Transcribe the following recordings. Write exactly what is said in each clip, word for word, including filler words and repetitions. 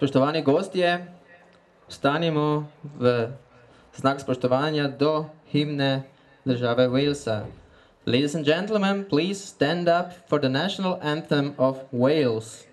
Spoštovani gostje, vstanimo v znak spoštovanja do himne države Walesa. Ladies and gentlemen, please stand up for the national anthem of Wales.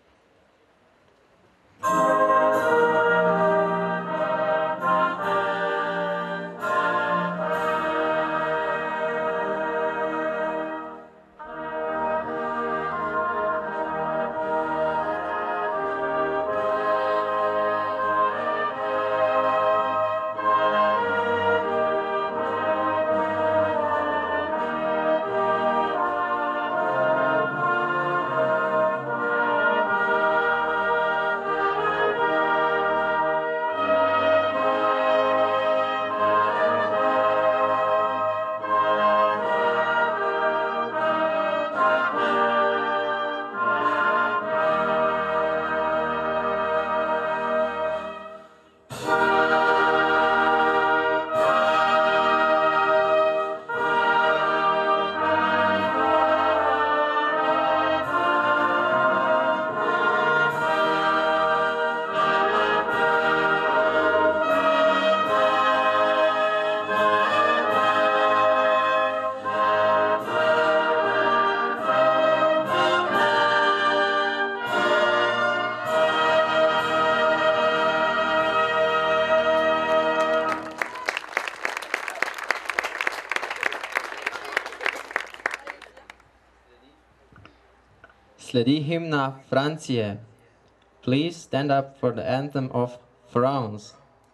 Sledi himna Francije. Please stand up for the anthem of France.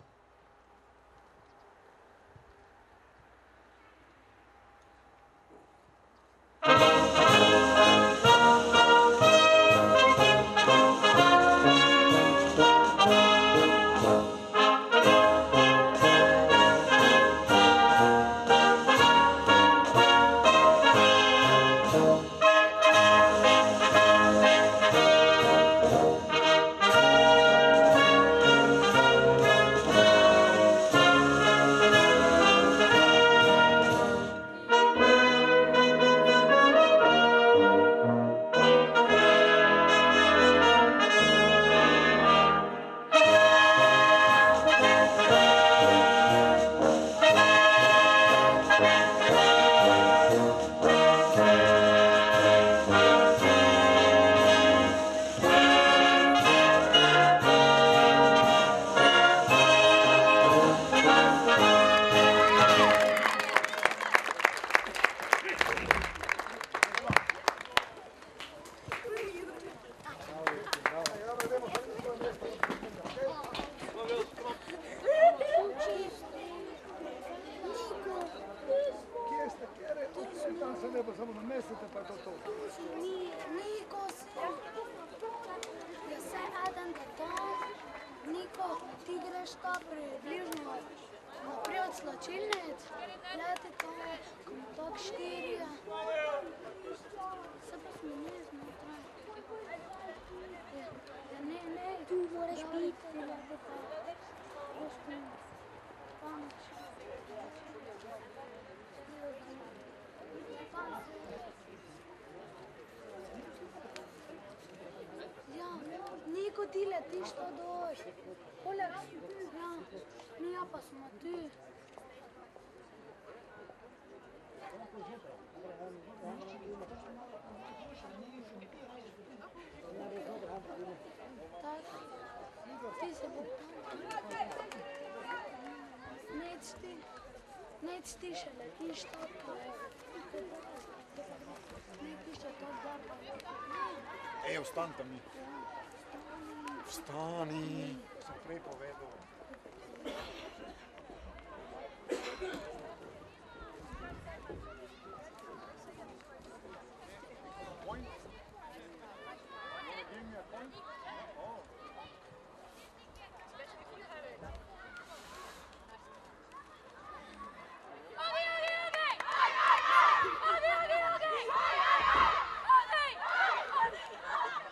Niko, ti letiš to dol. Poleg, ja, no ja pa smo tu. Tak, ti se bo... Nec ti, nec ti še letiš to dol. Nec ti še to dol. Ej, vstanite mi. Vstani, sem prej povedal.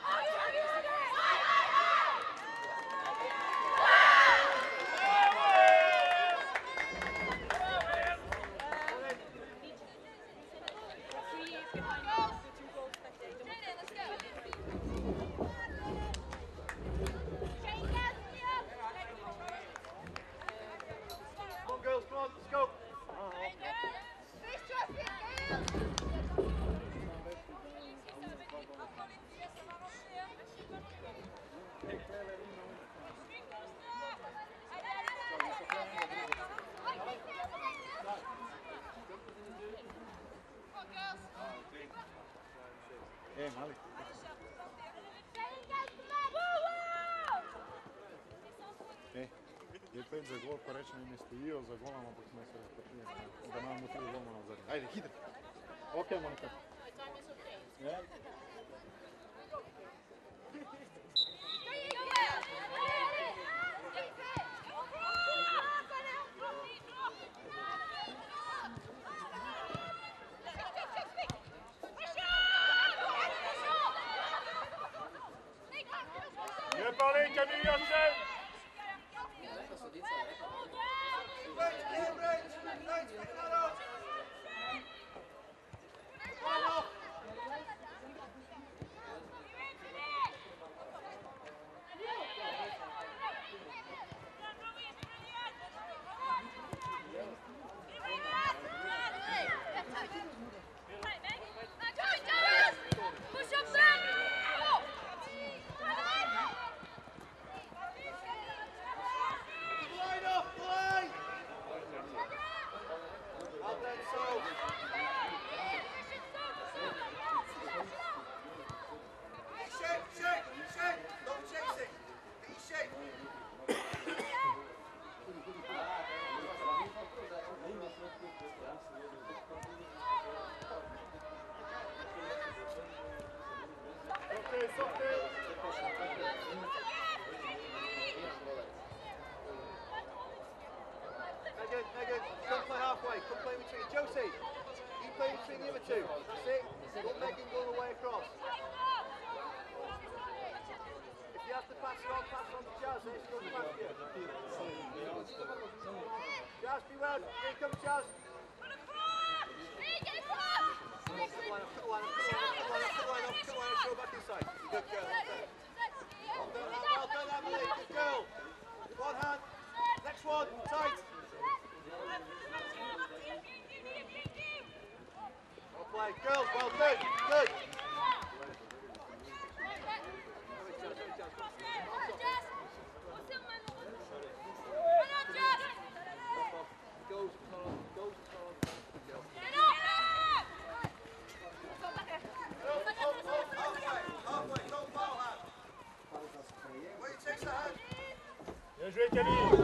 Hey! Je pet za gol, pa rečemo, mi stojijo za golom, ampak smo se razpočili, da imamo tri goloma na zadnji. Ajde, hitro. Ok, Monika. Ja. Je parler, Camille Janssen! Megan, Megan, come play halfway, come play between. Josie, you play between the other two. That's it. Let Megan go the way across. If you have to pass it on, pass it on to Jazz, eh? She'll come after you. Jazz, be well. Here comes Jazz. Line up, cut the line up, cut the line up, cut the line up, cut the line up, cut the line up, go back inside. Good girl. Well done, well done, Emily. Good girl. One hand. Next one. Tight. Well played. Girls, well done. Good. Goes, goes, Bien joué, Camille.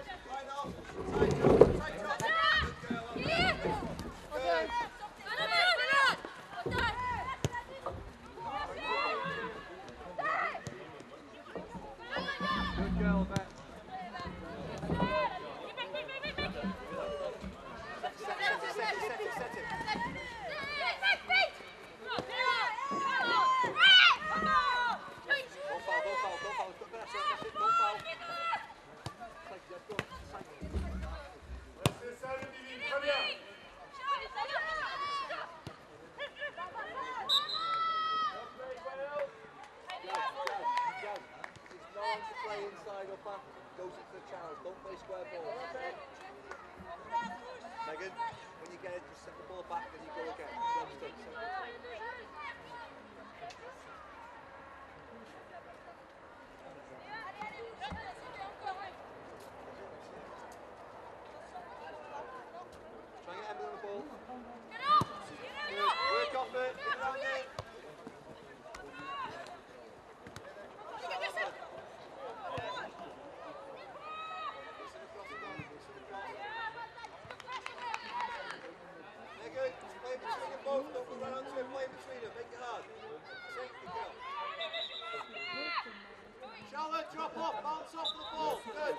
good girl, Beth. Set it, set it, set it, set it. Don't foul, don't foul, don't foul. It's got better, that's it, don't foul. Side, Jazz, go. Side. Restez sérieux, Divine, très bien. Jazz, it's no one to play inside or back. Goes into the channels. Don't play square ball. Megan, when you get it, just set the ball back and you go again. Don't stick. Try and get Emily on the ball. Good. Work off it. Get around it. Megan, play between them both. Don't go right onto it. Play between them. Make it hard. Take the girl. Charlotte, drop off. Bounce off the ball. Good.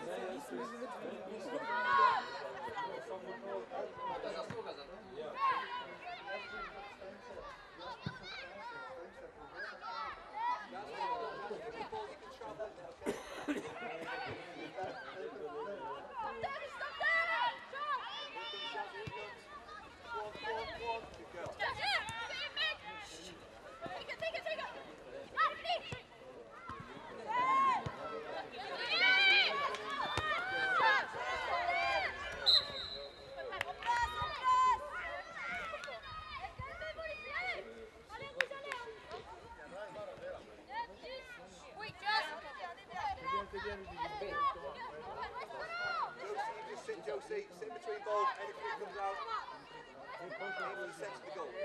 Josie, sit between balls, anything that comes out, aim for the centre of the goal.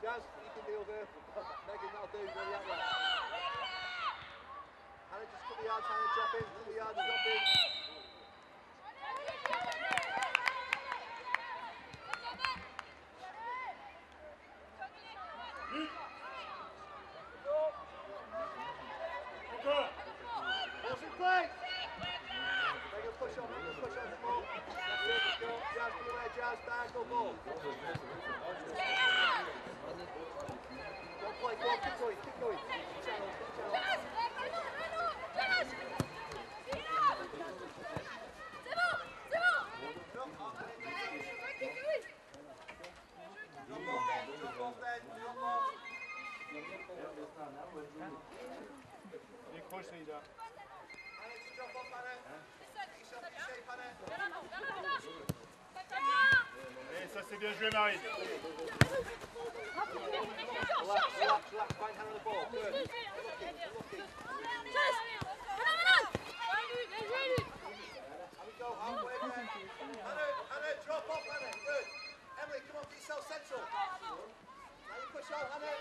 Jazz, you can deal there. Megan, that'll do. Really that way. Hannah, just put the yards, Hannah, drop in. Put the yards, drop in. Balls in play. Megan, push on, Megan, push on the ball. That's it, let's go. Jazz, beware, Jazz, diagonal ball. Don't play, go on, keep going, keep going. Channel, channel. You push leader. Et ça c'est bien joué Marie. Relax, relax, relax, find Hannah on the ball. Good. Looking, looking. Have we go halfway again. Hannah, Hannah, drop off, Hannah. Good. Emily, come on, get yourself central. Now you push on, Hannah.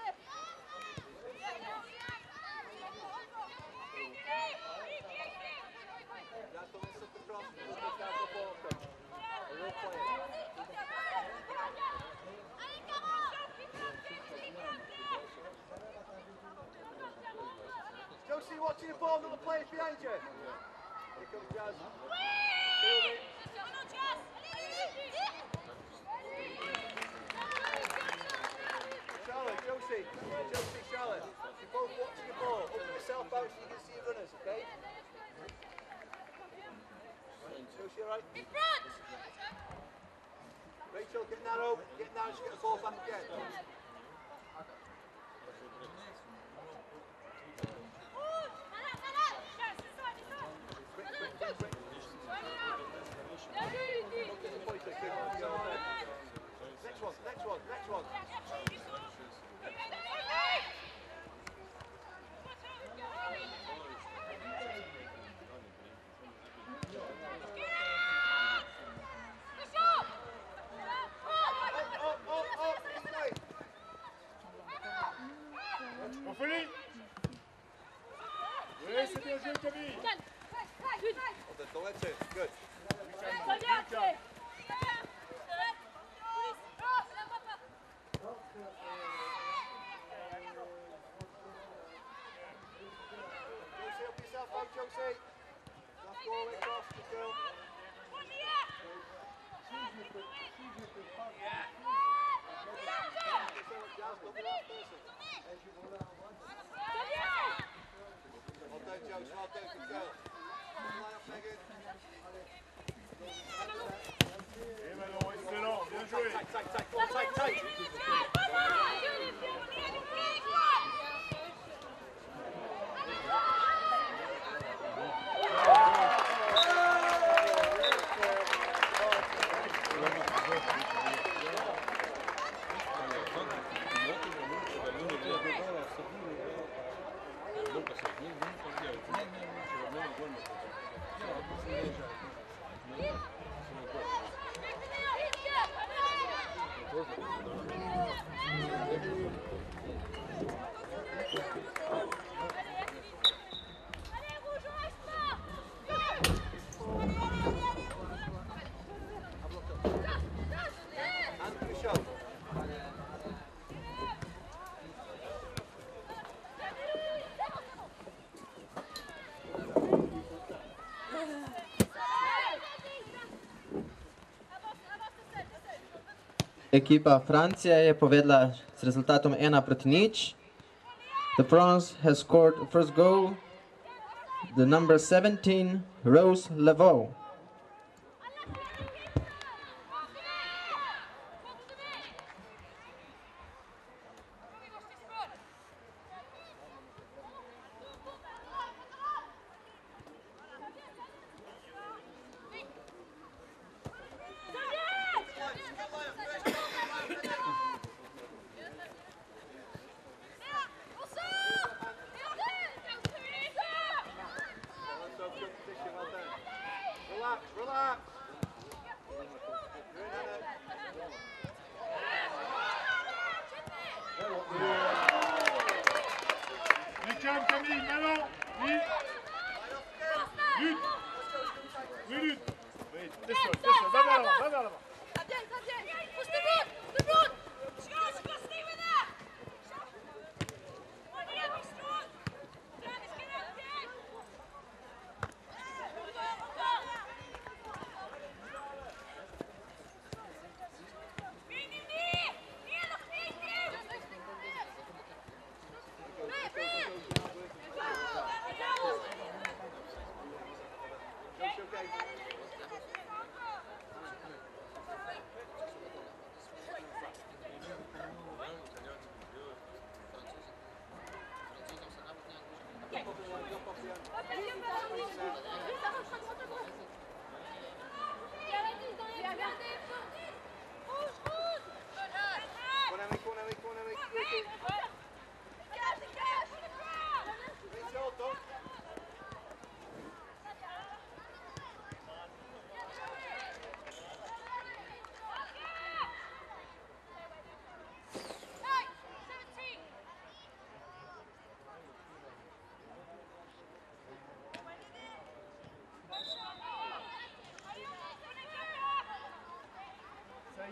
That's the one stuck across. Look at that ball. A real player. Josie, watching the ball, not the players behind you. Here comes Jazz. Field it. Charlotte, Josie, Josie, Charlotte. You're both watching the ball. Open yourself out so you can see your runners, okay? Josie, alright? In front! Rachel, get narrow. Get narrow so you get the ball back again. Next one, next one, next one. Oh, oh, oh, this way. On finit. Oui, c'est bien joué Camille. Don't let it. Good. Josie, help yourself out, Josie. Last ball across, good girl. Jazz, don't be that person. Well done, Josie, well done, good girl. Line up, Megan. Et maintenant, excellent, bien joué. Tight, tight, tight, go on, tight, tight. Ekipa Francije je povedla s rezultatom ena proti nič. The France has scored the first goal. The number seventeen, Rose Laveau.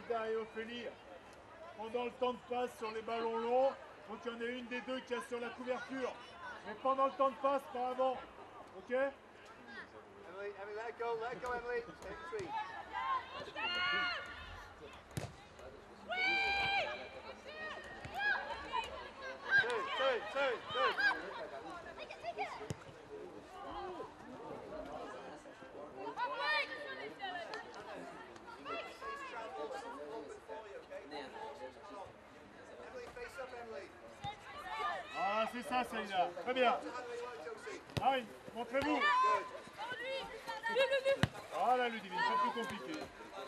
Linda et Ophélie, pendant le temps de passe sur les ballons longs, il faut qu'il y en ait une des deux qui assure la couverture. Mais pendant le temps de passe, pas avant. Ok? Emily, Emily, let it go, let it go, Emily. Stay in between. Two, two, two, two. Emily, face up, Emily. Ah, c'est ça, Saïda. Très bien. Allez, montrez-vous. Ah là, Ludivine, c'est plus compliqué.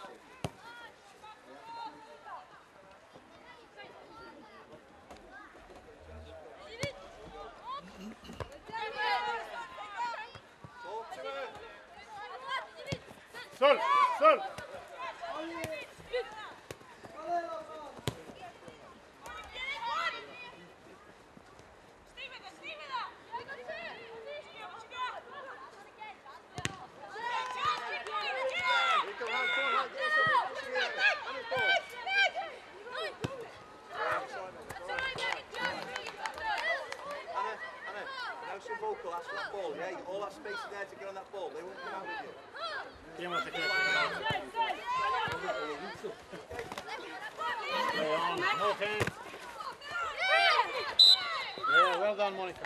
Sol, sol. Vocal, ask for that ball, yeah? You got all that space in there to get on that ball. They won't come out with you. Yeah, well done, Monica.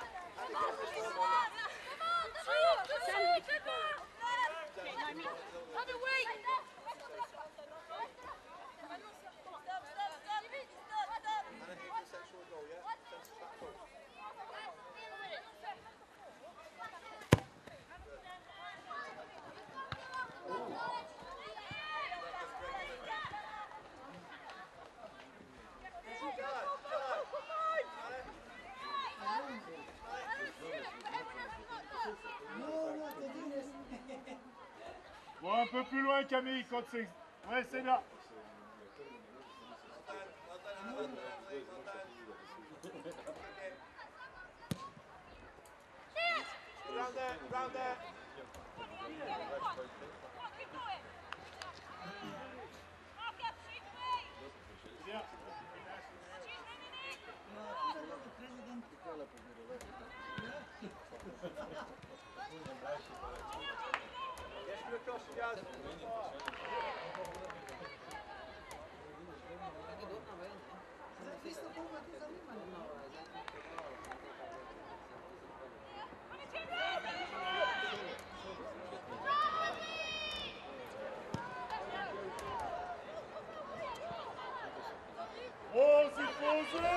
Bon, un peu plus loin, Camille, quand c'est... Ouais, c'est là. Round there, round there. Bien. Yes, you're across, Jazz. Oh, c'est posé!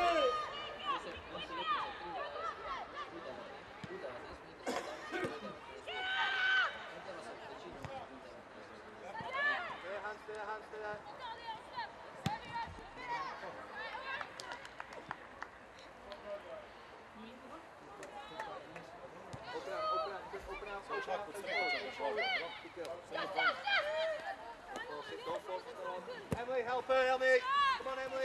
Stay hands, stay hands, stay hands. Open out, open out, just open out, open out. Good girl. Force it, don't force it, go on. Emily, help her, Emily. Come on, Emily.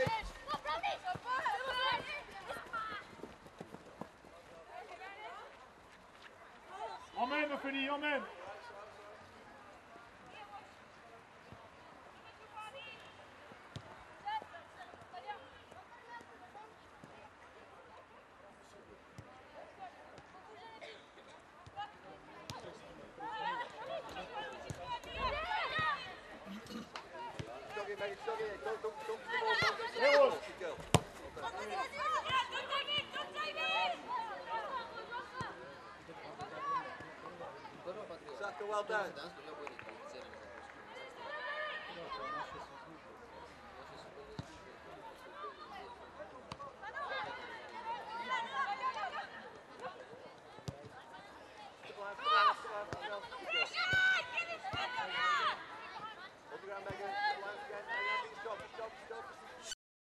Emmène, Ophélie, emmène! Shove it, mate, shove it. Don't, don't, don't, don't, don't, Hey, don't, Rose. good girl. Saka, well done.